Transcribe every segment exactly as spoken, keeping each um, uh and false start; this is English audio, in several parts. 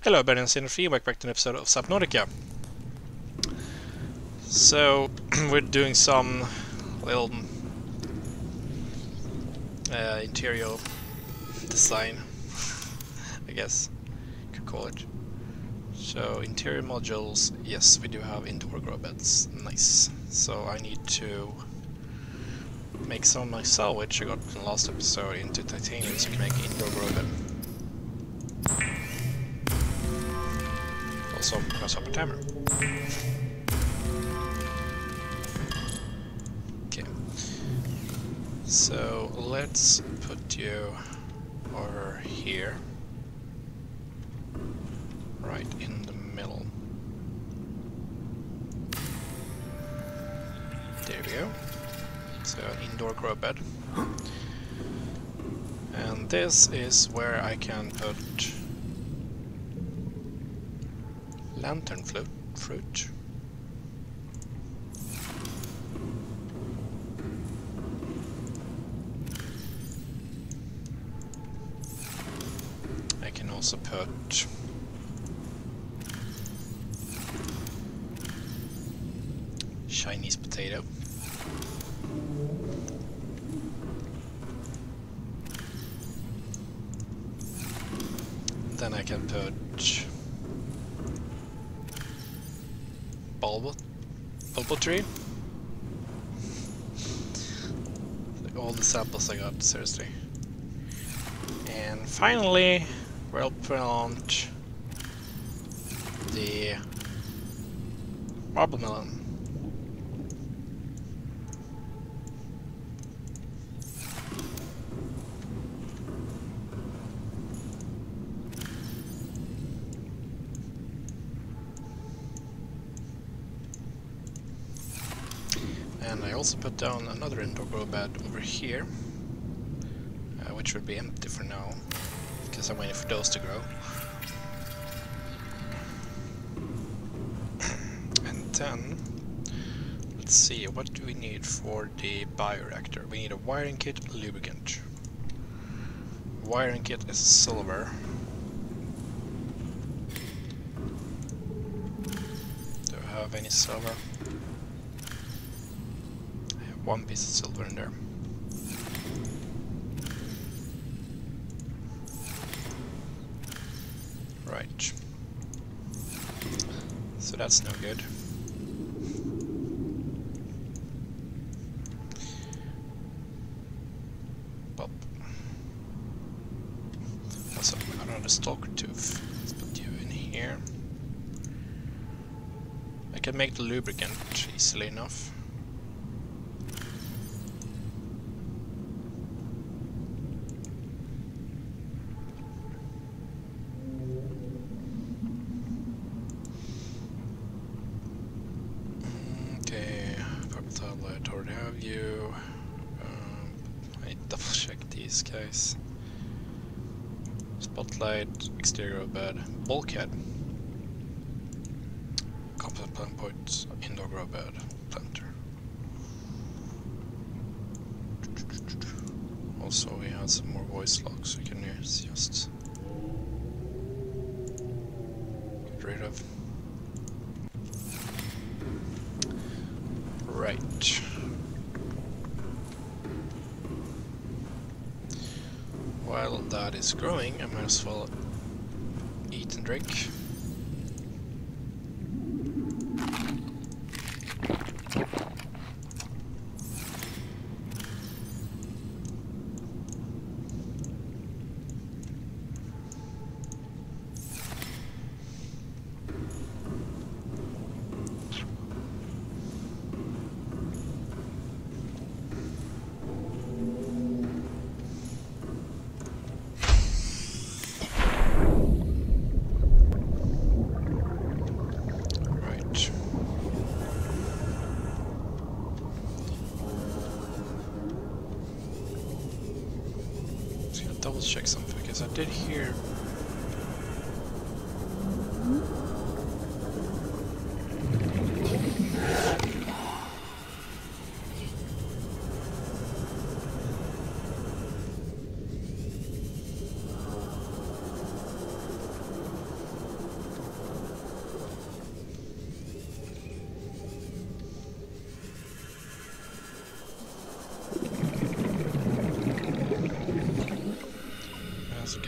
Hello, Ben and Sinnerfree, welcome back to an episode of Subnautica. So, we're doing some little uh, interior design, I guess you could call it. So, interior modules, yes, we do have indoor grow beds, nice. So I need to make some of my salvage I got in the last episode into titanium so I can make an indoor grow bed. Also, press up a timer. Okay. So let's put you over here. Right in the middle. There we go. So indoor grow bed. And this is where I can put lantern fruit. fruit. I can also put Chinese potato. Then I can put bulb, bulb tree. Like all the samples I got, seriously. And finally, we'll plant the marble melon. And I also put down another indoor grow bed over here, uh, which would be empty for now, because I'm waiting for those to grow. And then, let's see, what do we need for the bioreactor? We need a wiring kit, a lubricant. Wiring kit is silver. Do I have any silver? One piece of silver in there. Right. So that's no good. Well. Also, another stalker tooth. Let's put you in here. I can make the lubricant easily enough. Guys, spotlight, exterior bed, bulkhead, composite plant point, indoor grow bed, planter. Also, we have some more voice logs we can just get rid of. Right. While that is growing, I might as well eat and drink. Double check something because I did hear.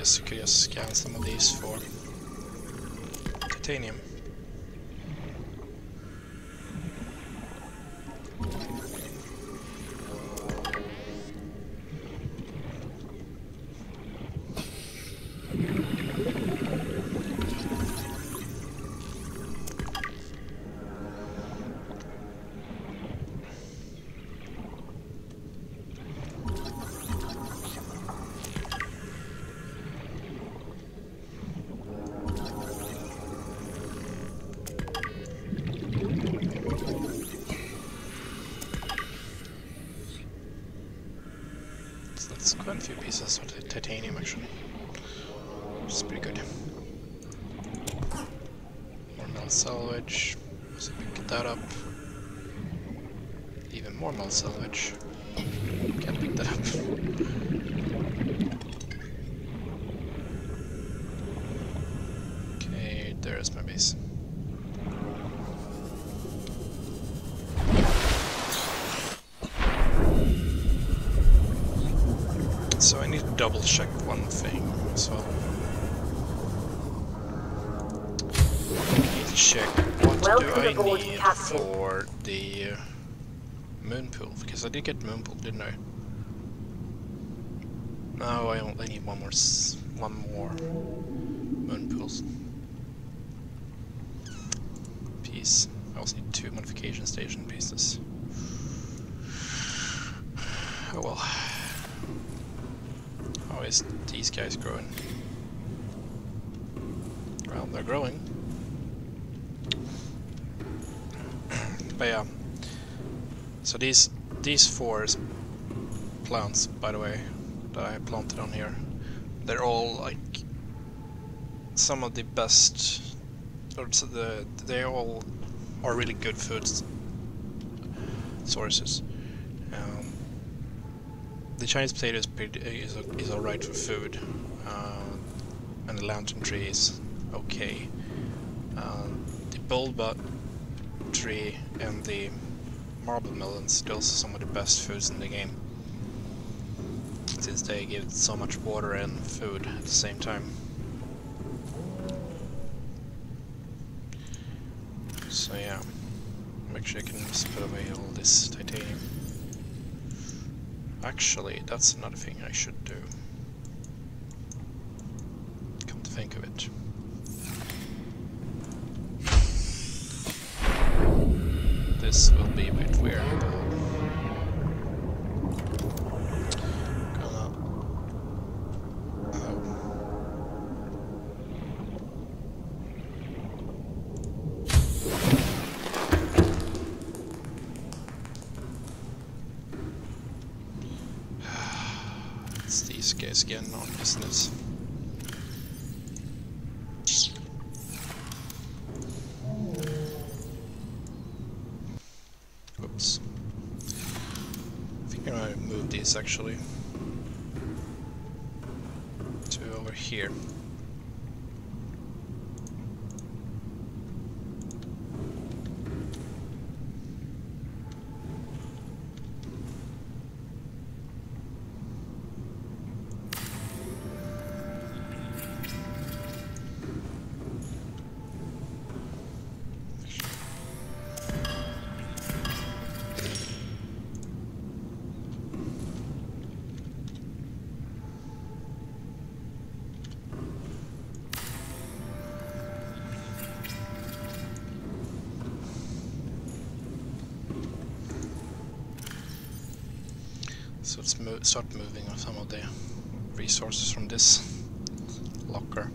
guess you could just scan some of these for titanium. That's quite a few pieces of titanium actually, which is pretty good. More metal salvage, so we pick that up. Even more metal salvage. Can't pick that up. Okay, there's my base. So I need to double check one thing as well. I need to check what Welcome do I aboard, need Captain. for the uh, moon pool, because I did get moon pool, didn't I? No, I only need one more, s one more moon pools piece. I also need two modification station pieces. Oh well. How is these guys growing? Well, they're growing. But yeah. So these these four plants, by the way, that I planted on here, they're all like some of the best, or so the they all are really good food sources. Um, The Chinese potato is pretty, is, is alright for food, uh, and the lantern tree is okay. Uh, the bulba tree and the marble melons, those are some of the best foods in the game, since they give so much water and food at the same time. So yeah, make sure I can just put away all this titanium. Actually, that's another thing I should do. Come to think of it. This will be a bit weird. Gonna... Oh. It's these guys getting on business. Oops. I think I'm gonna move these actually to over here. So let's mo start moving on some of the resources from this locker.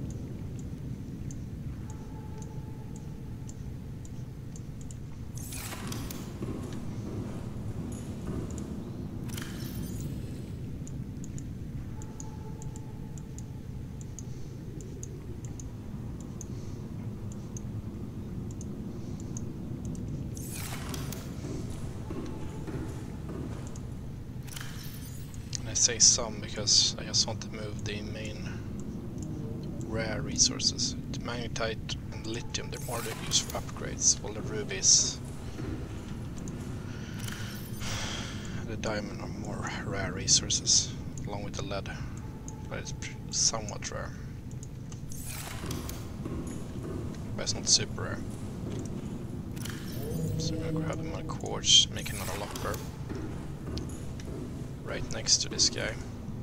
I say some because I just want to move the main rare resources. The magnetite and lithium, they're more used for upgrades, while the rubies and the diamond are more rare resources, along with the lead but it's somewhat rare. But it's not super rare. So I'm gonna grab my quartz, make another locker right next to this guy.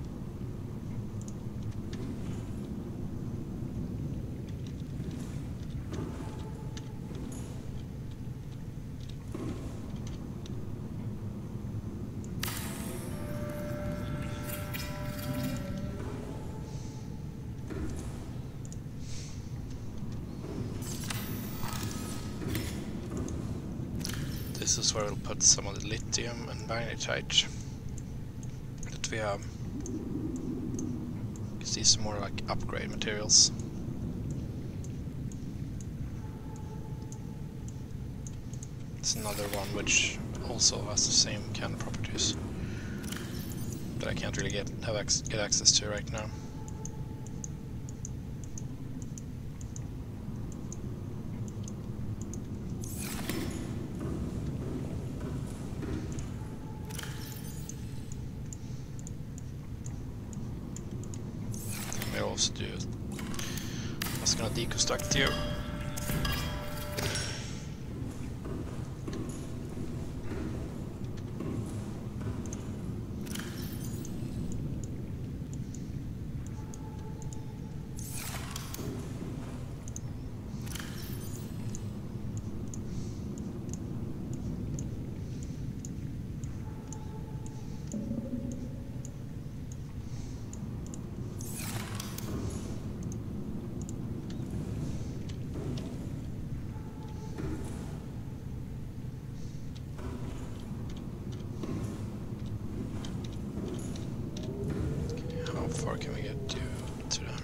This is where we'll put some of the lithium and magnetite that we have. Because these are more like upgrade materials. It's another one which also has the same kind of properties that I can't really get have ac get access to right now. Also do. I was gonna deconstruct you. How far can we get to, to there?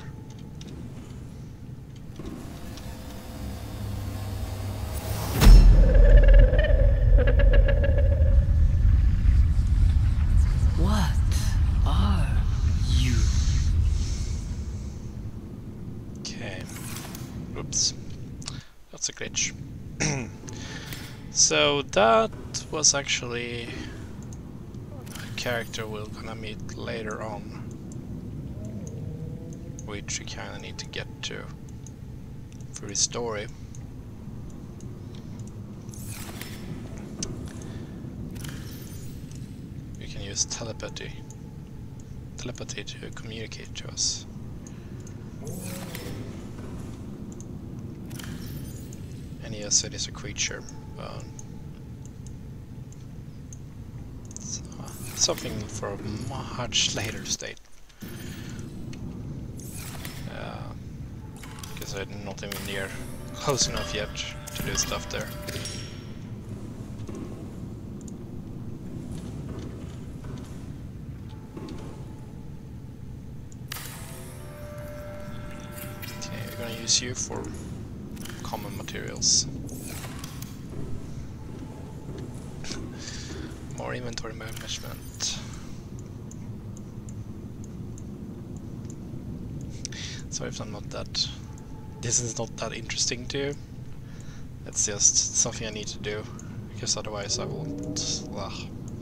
What are you? Okay. Oops. That's a glitch. So that was actually a character we're gonna meet later on, which we kinda need to get to through the story. We can use telepathy telepathy to communicate to us. And yes, it is a creature, but it's, uh, something for a much later state. Because I'm not even near close enough yet to do stuff there. Okay, we're gonna use you for common materials. More inventory management. Sorry if I'm not that... This is not that interesting to you. It's just something I need to do, because otherwise I won't... Well,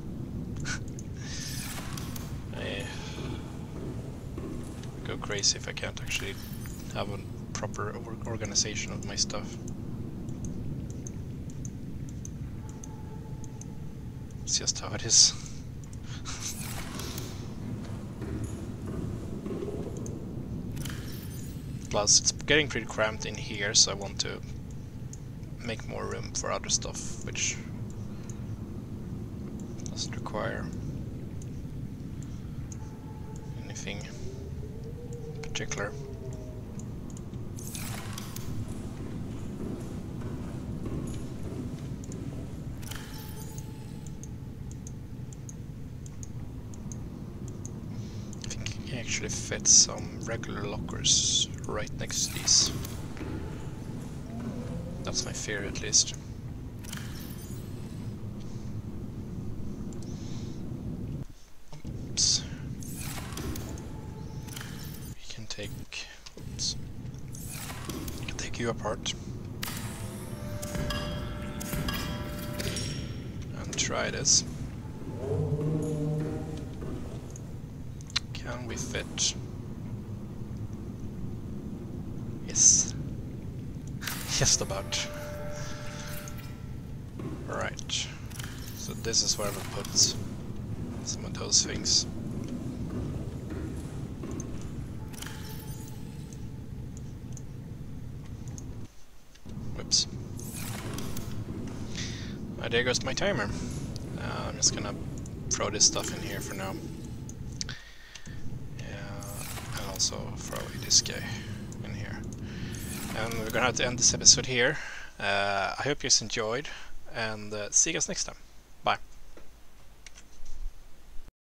I go crazy if I can't actually have a proper or organization of my stuff. It's just how it is. Plus, it's getting pretty cramped in here, so I want to make more room for other stuff, which doesn't require anything particular. I think I can actually fit some regular lockers right next to these. That's my fear, at least. Oops. We can take... Oops. We can take you apart. And try this. Can we fit Just about. Right. So this is where we put some of those things. Whoops. Oh, there goes my timer. Uh, I'm just gonna throw this stuff in here for now. Yeah, and also throw away this guy in here. And we're gonna have to end this episode here. Uh, I hope you guys enjoyed, and uh, see you guys next time.